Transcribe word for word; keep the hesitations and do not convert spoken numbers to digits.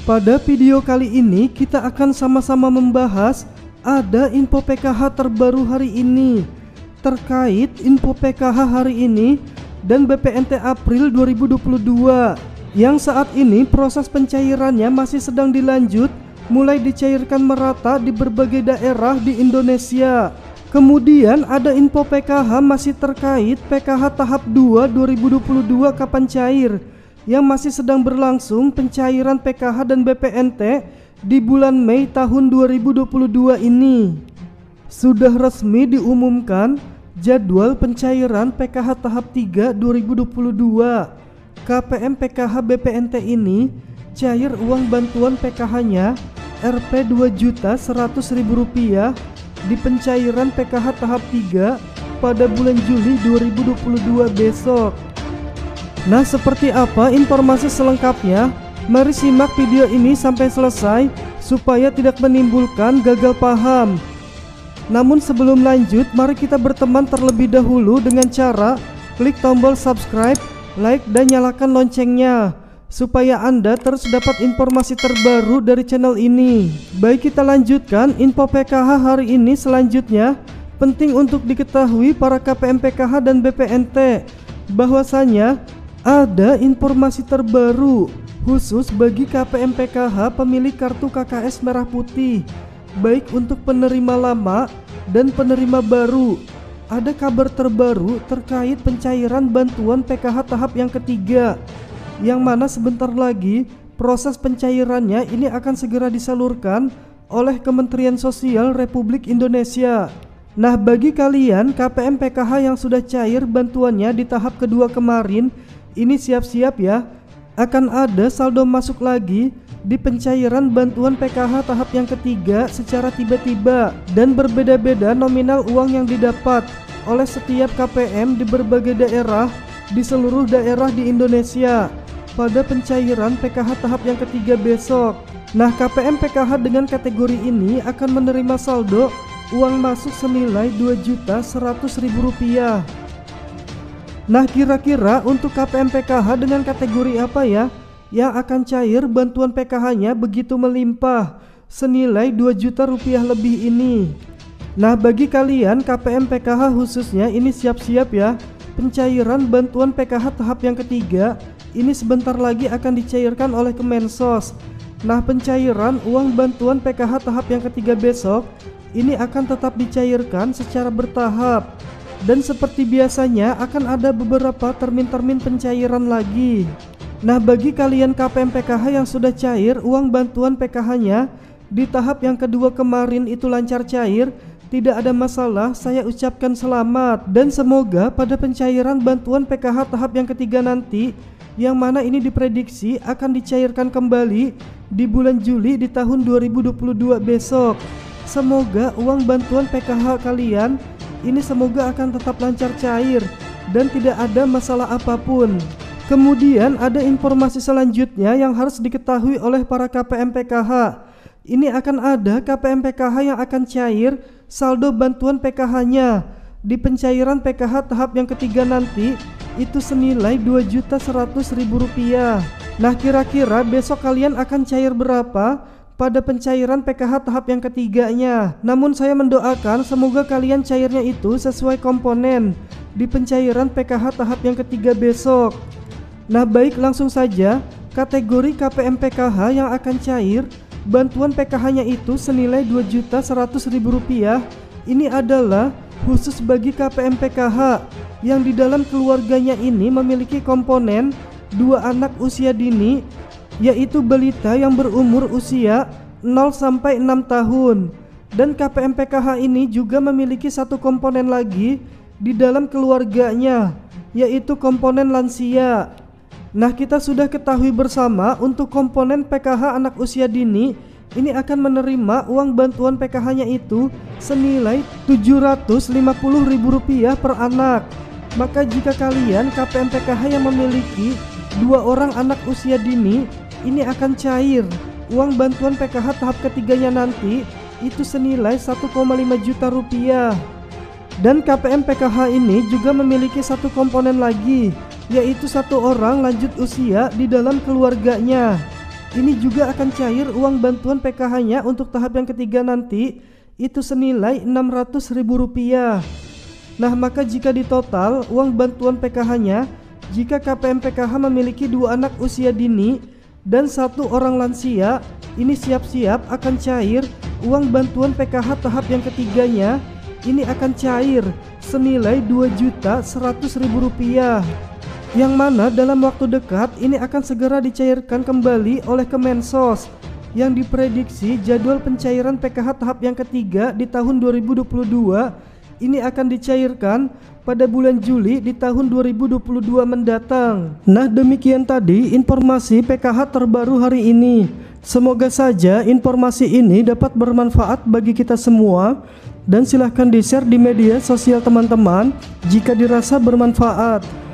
Pada video kali ini kita akan sama-sama membahas ada info P K H terbaru hari ini. Terkait info P K H hari ini dan B P N T April dua ribu dua puluh dua yang saat ini proses pencairannya masih sedang dilanjut, mulai dicairkan merata di berbagai daerah di Indonesia. Kemudian ada info P K H masih terkait P K H tahap dua dua ribu dua puluh dua kapan cair, yang masih sedang berlangsung pencairan P K H dan B P N T di bulan Mei tahun dua ribu dua puluh dua ini. Sudah resmi diumumkan jadwal pencairan P K H tahap tiga dua ribu dua puluh dua. K P M P K H B P N T ini cair uang bantuan P K H-nya R P dua juta seratus ribu rupiah di pencairan P K H tahap tiga pada bulan Juli dua ribu dua puluh dua besok. Nah, seperti apa informasi selengkapnya? Mari simak video ini sampai selesai supaya tidak menimbulkan gagal paham. Namun sebelum lanjut, mari kita berteman terlebih dahulu dengan cara klik tombol subscribe, like, dan nyalakan loncengnya supaya Anda terus dapat informasi terbaru dari channel ini. Baik, kita lanjutkan info P K H hari ini. Selanjutnya, penting untuk diketahui para K P M P K H dan B P N T bahwasanya ada informasi terbaru khusus bagi K P M P K H pemilik kartu K K S merah putih, baik untuk penerima lama dan penerima baru. Ada kabar terbaru terkait pencairan bantuan P K H tahap yang ketiga, yang mana sebentar lagi proses pencairannya ini akan segera disalurkan oleh Kementerian Sosial Republik Indonesia. Nah, bagi kalian K P M P K H yang sudah cair bantuannya di tahap kedua kemarin, ini siap-siap ya, akan ada saldo masuk lagi di pencairan bantuan P K H tahap yang ketiga secara tiba-tiba, dan berbeda-beda nominal uang yang didapat oleh setiap K P M di berbagai daerah di seluruh daerah di Indonesia pada pencairan P K H tahap yang ketiga besok. Nah, K P M P K H dengan kategori ini akan menerima saldo uang masuk senilai dua juta seratus ribu rupiah. Nah, kira-kira untuk K P M P K H dengan kategori apa ya yang akan cair bantuan P K H-nya begitu melimpah senilai dua juta rupiah lebih ini? Nah, bagi kalian K P M P K H khususnya ini siap-siap ya, pencairan bantuan P K H tahap yang ketiga ini sebentar lagi akan dicairkan oleh Kemensos. Nah, pencairan uang bantuan P K H tahap yang ketiga besok ini akan tetap dicairkan secara bertahap, dan seperti biasanya akan ada beberapa termin-termin pencairan lagi. Nah, bagi kalian K P M P K H yang sudah cair uang bantuan P K H-nya di tahap yang kedua kemarin itu lancar cair, tidak ada masalah, saya ucapkan selamat. Dan semoga pada pencairan bantuan P K H tahap yang ketiga nanti, yang mana ini diprediksi akan dicairkan kembali di bulan Juli di tahun dua ribu dua puluh dua besok. Semoga uang bantuan P K H kalian ini semoga akan tetap lancar cair dan tidak ada masalah apapun. Kemudian ada informasi selanjutnya yang harus diketahui oleh para K P M P K H. Ini akan ada K P M P K H yang akan cair saldo bantuan P K H-nya di pencairan P K H tahap yang ketiga nanti itu senilai dua juta seratus ribu rupiah. Nah, kira-kira besok kalian akan cair berapa pada pencairan P K H tahap yang ketiganya? Namun saya mendoakan semoga kalian cairnya itu sesuai komponen di pencairan P K H tahap yang ketiga besok. Nah, baik, langsung saja kategori K P M P K H yang akan cair bantuan P K H-nya itu senilai dua juta seratus ribu rupiah. Ini adalah khusus bagi K P M P K H yang di dalam keluarganya ini memiliki komponen dua anak usia dini, yaitu balita yang berumur usia nol sampai enam tahun. Dan K P M P K H ini juga memiliki satu komponen lagi di dalam keluarganya, yaitu komponen lansia. Nah, kita sudah ketahui bersama untuk komponen P K H anak usia dini ini akan menerima uang bantuan P K H-nya itu senilai tujuh ratus lima puluh ribu rupiah per anak. Maka jika kalian K P M P K H yang memiliki dua orang anak usia dini, ini akan cair uang bantuan P K H tahap ketiganya nanti itu senilai satu koma lima juta rupiah. Dan K P M P K H ini juga memiliki satu komponen lagi, yaitu satu orang lanjut usia di dalam keluarganya. ini juga akan cair uang bantuan P K H-nya untuk tahap yang ketiga nanti itu senilai enam ratus ribu rupiah. Nah, maka jika ditotal uang bantuan P K H-nya, jika K P M P K H memiliki dua anak usia dini dan satu orang lansia, ini siap-siap akan cair uang bantuan P K H tahap yang ketiganya, ini akan cair senilai dua juta seratus ribu rupiah, yang mana dalam waktu dekat ini akan segera dicairkan kembali oleh Kemensos, yang diprediksi jadwal pencairan P K H tahap yang ketiga di tahun dua ribu dua puluh dua ini akan dicairkan pada bulan Juli di tahun dua ribu dua puluh dua mendatang. Nah, demikian tadi informasi P K H terbaru hari ini. Semoga saja informasi ini dapat bermanfaat bagi kita semua, dan silahkan di-share di media sosial teman-teman jika dirasa bermanfaat.